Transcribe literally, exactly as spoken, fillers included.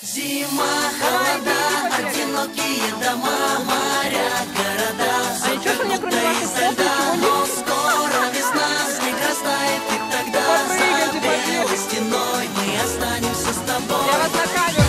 Зима, холода, одинокие дома, моря, города, А ничего, что мне кроме замкнутые вашей изо кофты льда. ничего Но нет? скоро весна, снег растает, и тогда за Попрыгайте, белой побегайте. стеной мы останемся с тобой. Я вас на камеру